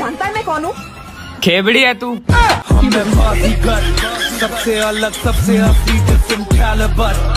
जानता है मैं कौन हूँ? खेबड़ी है तू। सबसे अलग सबसे